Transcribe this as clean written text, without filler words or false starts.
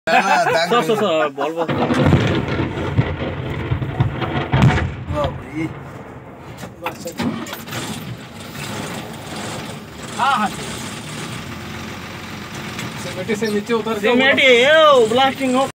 sir ball ball हाँ से नीचे उतर ब्लास्टिंग हो